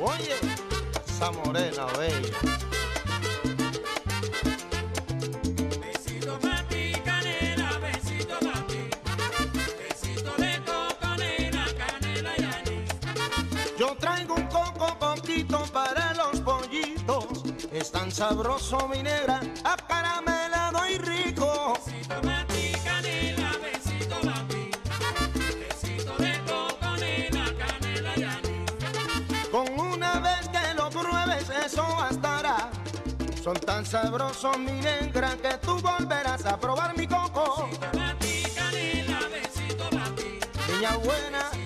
Oye, esa morena bella. Besito pa' ti, canela, besito pa' ti. Besito de coco, nena, canela y anís. Yo traigo un coquito para los pollitos. Es tan sabroso, mi negra, acaramelado y rico. Besito pa' ti, canela, besito pa' ti. Besito de coco, nena, canela y anís. Con una vez que lo pruebes, eso bastará. Son tan sabrosos, mi negra, que tú volverás a probar mi coco. Besito pa' ti, canela, besito pa' ti. Niña buena,